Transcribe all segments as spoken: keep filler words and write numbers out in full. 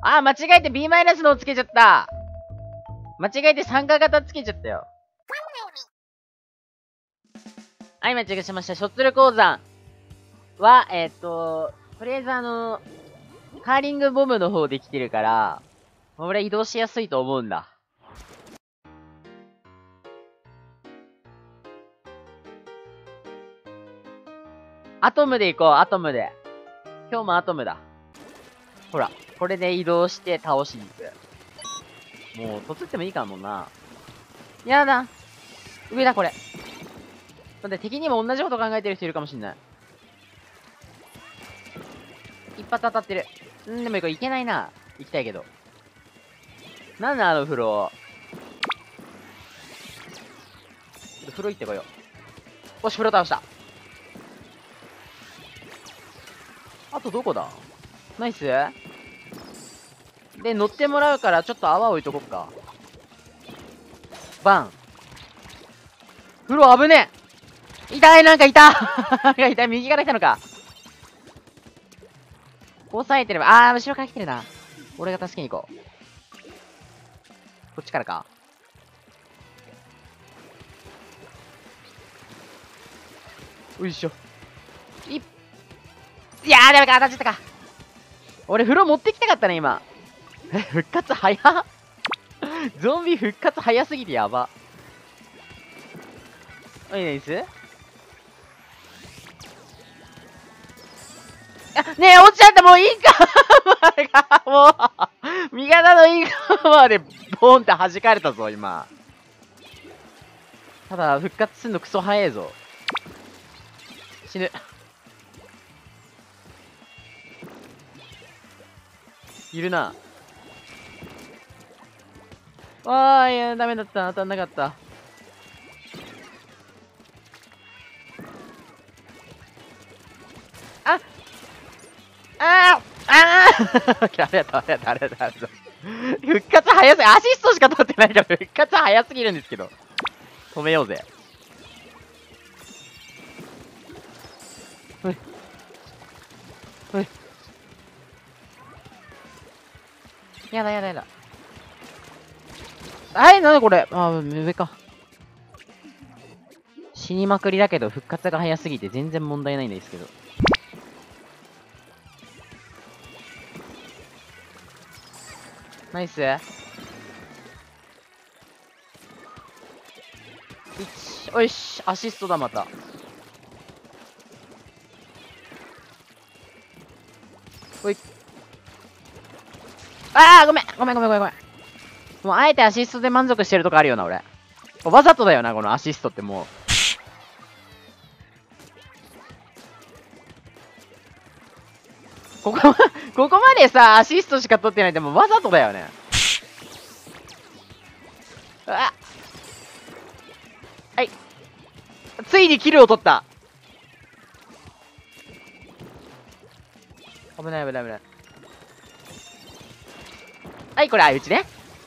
あー、間違えて B マイナスのをつけちゃった。間違えて参加型つけちゃったよ。はい、間違えしました。ショットル鉱山は、えー、っと、とりあえずあの、カーリングボムの方で来てるから、俺移動しやすいと思うんだ。アトムで行こう、アトムで。今日もアトムだ。ほら、これで移動して倒しに行く。もう、突ってもいいかもな。やだ。上だ、これ。だって敵にも同じこと考えてる人いるかもしんない。一発当たってる。んでもこれいけないな。行きたいけど。なんだあの風呂。風呂行ってこよう。よし、風呂倒した。あとどこだ？ナイス。で、乗ってもらうから、ちょっと泡置いとこっか。バン。風呂危ねえ。痛い、なんかいたなんかいた、右から来たのか。押さえてれば、あー、後ろから来てるな。俺が助けに行こう。こっちからか。よいしょ。いっ。いやー、ダメか、当たっちゃったか。俺、風呂持ってきたかったね、今。え、復活早っゾンビ復活早すぎてやば。おい、ナイス。あ、ねえ、落ちちゃった、もういいかもう、味方のインカまでボーンって弾かれたぞ、今。ただ、復活すんのクソ早いぞ。死ぬ。いるな。わーいや、ダメだった。当たんなかった。ああああありがとう、ありがとう、ありがとう、ありがとう。復活早すぎ、アシストしか取ってないから復活早すぎるんですけど。止めようぜ。ほい。ほい。やだやだやだ。はい、なんだこれ。あ、上か。死にまくりだけど、復活が早すぎて全然問題ないんですけど。ナイス。いち、おいし、アシストだ、また。ほい。あー、ごめん、ごめん、ごめん、ごめん、ごめん。もう、あえてアシストで満足してるとこあるよな、俺。わざとだよな、このアシストってもう。ここ、ここまでさ、アシストしか取ってないってもうわざとだよね。あはい。ついにキルを取った。危ない危ない危ない。はい、これ相打ちね。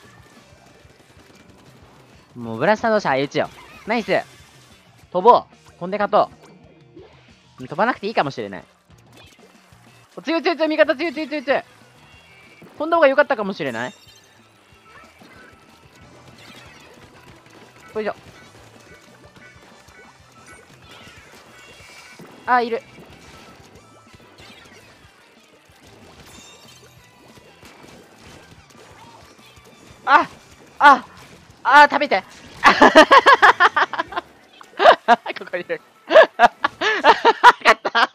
もうブラスター同士相打ちよ。ナイス。飛ぼう。飛んで勝とう。飛ばなくていいかもしれない。強い強い強い、味方強い強い強い強い。飛んだ方が良かったかもしれない。よいしょ。あー、いる。あああー、食べてここにいる勝った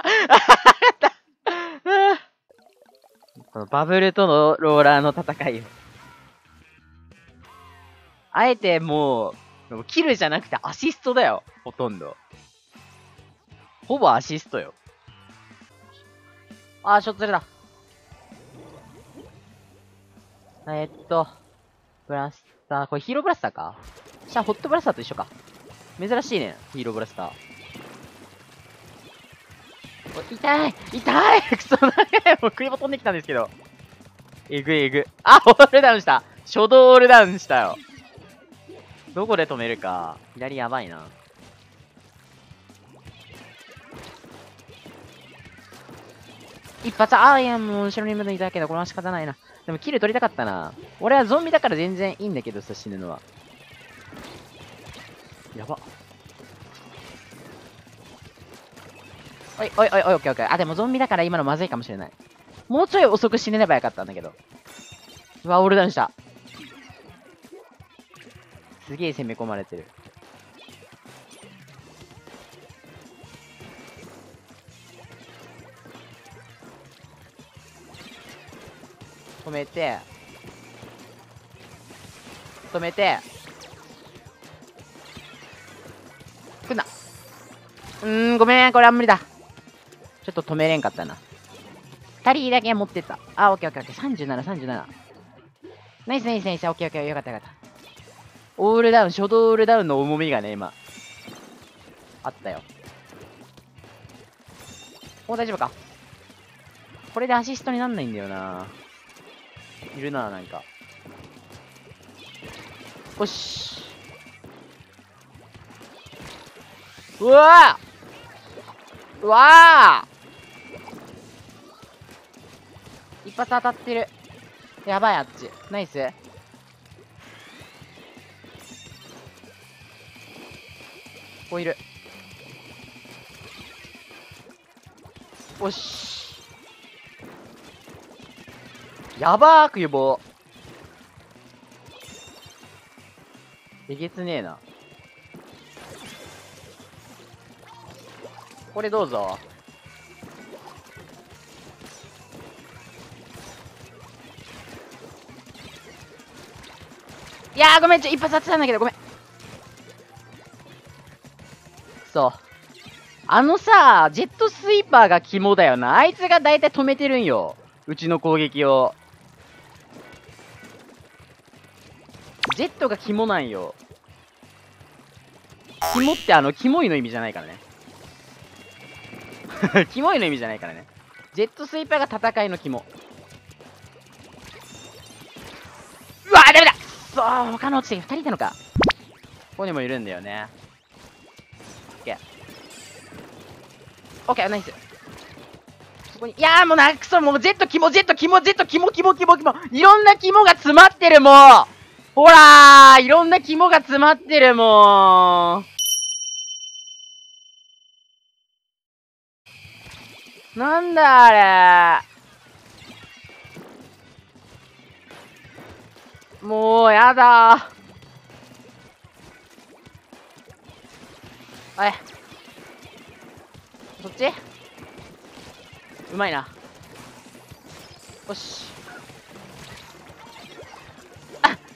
このバブルとのローラーの戦いをあえてもうキルじゃなくてアシストだよ、ほとんど。ほぼアシストよ。あー、ショット釣れだ。えー、っとブラスター、これヒーローブラスターか。じゃあホットブラスターと一緒か。珍しいね、ヒーローブラスター。痛い痛いクソ長い。もう食いも飛んできたんですけど。えぐいえぐ。あ、オールダウンした。初動オールダウンしたよ。どこで止めるか。左やばいな。一発、あーいや、もう後ろに向いたけど、これは仕方ないな。 でもキル取りたかったな。俺はゾンビだから全然いいんだけどさ、死ぬのは。やば。おいおいおいおい、オッケーオッケー。あ、でもゾンビだから今のまずいかもしれない。もうちょい遅く死ねればよかったんだけど。うわ、オールダウンした。すげえ攻め込まれてる。止めて、止めて、来んな。うーん、ごめん、これは無理だ。ちょっと止めれんかったな。二人だけ持ってった。あ、オッケーオッケーオッケー。さんじゅうなな、さんじゅうなな。ナイスナイスナイス。オッケーオッケー。よかったよかった。オールダウン、初動オールダウンの重みがね、今。あったよ。お、大丈夫か。これでアシストになんないんだよな。いるな、なんか。よし。うわーうわー一発当たってる。やばい、あっち。ナイス。ここいる。おし。やばーく予防。えげつねえな。これどうぞ。いやーごめん、ちょ、一発当てたんだけど、ごめん。そう。あのさ、ジェットスイーパーが肝だよな。あいつが大体止めてるんよ。うちの攻撃を。ジェットが肝なんよ。肝ってあの、キモいの意味じゃないからね。キモいの意味じゃないからね。ジェットスイーパーが戦いの肝。うわーダメだそう、他の落ちてふたりいたのか。ここにもいるんだよね。オッケー。オッケー、ナイス。そこに、いやーもうなくそ、もうジェット肝、ジェット肝、ジェット肝、肝、肝、肝。いろんな肝が詰まってる、もうほらーいろんな肝が詰まってる、もうなんだあれもうやだー。おい。そっちうまいな。よし。あっ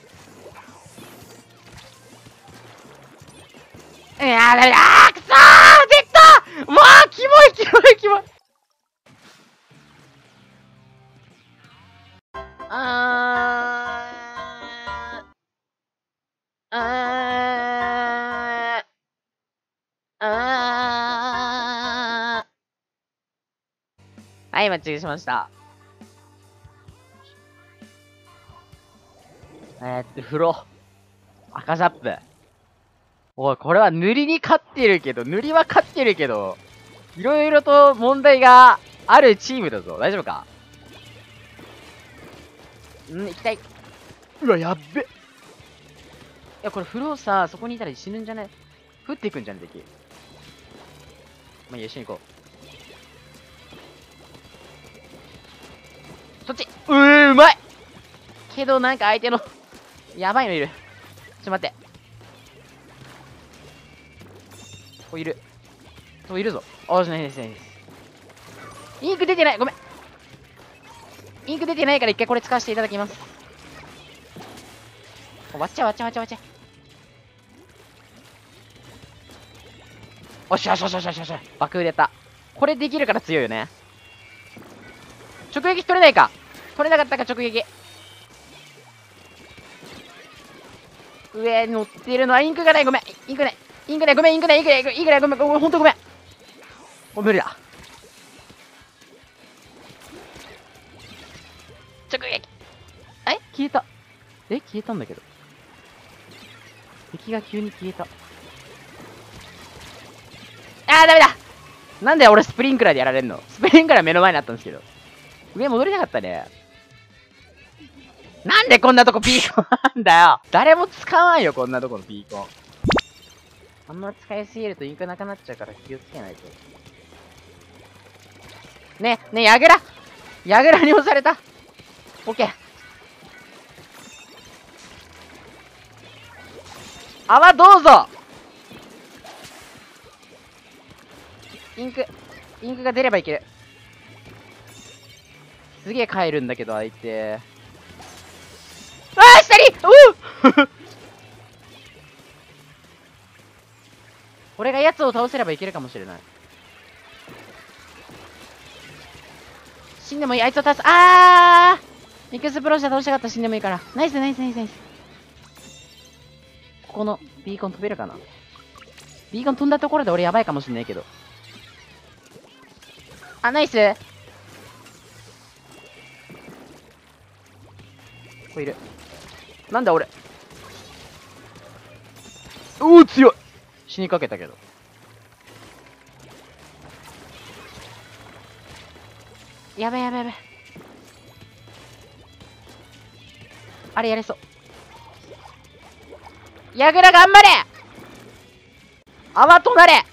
いやー、ダメだーくそージェットもうキモいキモいキモいあーあーあーはい、マッチングしました。えー、っと、風呂。赤ザップ。おい、これは塗りに勝ってるけど、塗りは勝ってるけど、いろいろと問題があるチームだぞ。大丈夫か？ん、行きたい。うわ、やっべ。いや、これ風呂さ、そこにいたら死ぬんじゃね？降っていくんじゃね、敵。まあ、いいや、一緒に行こう。そっちうー、うまいけど、なんか相手の、やばいのいる。ちょっと待って。ここいる。ここいるぞ。あ、じゃないです、ないです。インク出てないごめんインク出てないから一回これ使わせていただきます。割っちゃう割っちゃう割っちゃう割っちゃう。おっしゃよしよしよしよしよし。爆売れた。これできるから強いよね。直撃取れないか取れなかったか直撃。上に乗ってるのはインクがない。ごめんインクないインクないごめんインクないインクないインクないごめんごめんほんとごめん。もう無理だ。直撃え消えた。え消えたんだけど。敵が急に消えた。あーダメだなんで俺スプリンクラーでやられんの。スプリンクラー目の前にあったんですけど。上戻れなかったね。 なんでこんなとこピーコンなんだよ。誰も使わんよ、こんなとこのピーコン。あんま使いすぎるとインクなくなっちゃうから気をつけないと。ね、ね、ヤグラヤグラに押された。オッケー。泡どうぞ。インク、インクが出ればいける。すげえ帰るんだけど、相手。ああ、下にうっ俺が奴を倒せればいけるかもしれない。死んでもいい。あいつを倒す。あーエクスプロージャー倒したかった。死んでもいいから。ナイスナイスナイスナイス。ここのビーコン飛べるかな。ビーコン飛んだところで俺やばいかもしれないけど。あ、ナイス。ここいる。なんだ俺。うお強い。死にかけたけど。やべやべやべ。あれやれそう。ヤグラ頑張れ。泡となれ。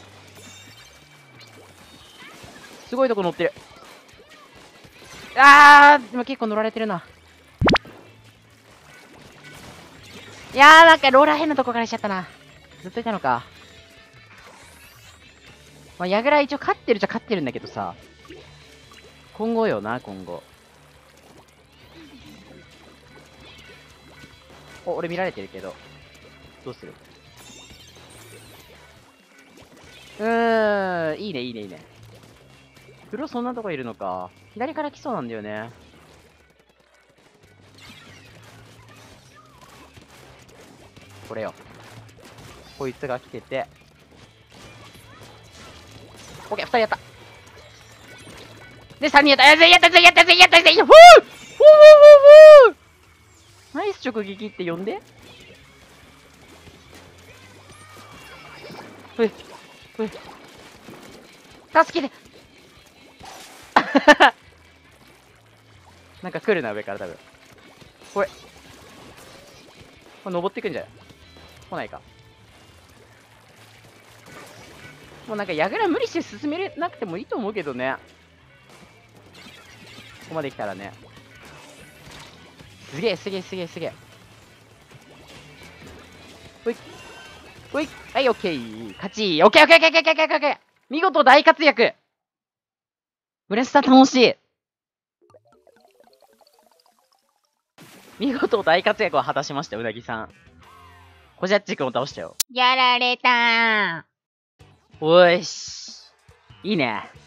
すごいとこ乗ってる。あー、今結構乗られてるな。いやー、なんかローラー変なとこからしちゃったな。ずっといたのか。まあ、ヤグラ一応勝ってるじゃ勝ってるんだけどさ。今後よな、今後。お、俺見られてるけど。どうする？うーん、いいね、いいね、いいね。黒そんなとこいるのか。左から来そうなんだよね。これよ。こいつが来てて。オッケー、二人やった。で、三人やった。やったやったやったやったやったやったやったふぅふぅふぅふぅナイス直撃って呼んで。ふいふい助けてなんか来るな、上から多分。これ。これ登ってくんじゃない？来ないか。もうなんか、矢倉無理して進めなくてもいいと思うけどね。ここまで来たらね。すげえ、すげえ、すげえ、すげえ。ほい。ほい。はい、オッケー。勝ち。オッケー、オッケー、オッケー、オッケー、オッケー、オッケー。見事大活躍。ブレスタ楽しい。見事大活躍を果たしました、うなぎさん。コジャッチ君を倒したよ。やられたー。おいし。いいね。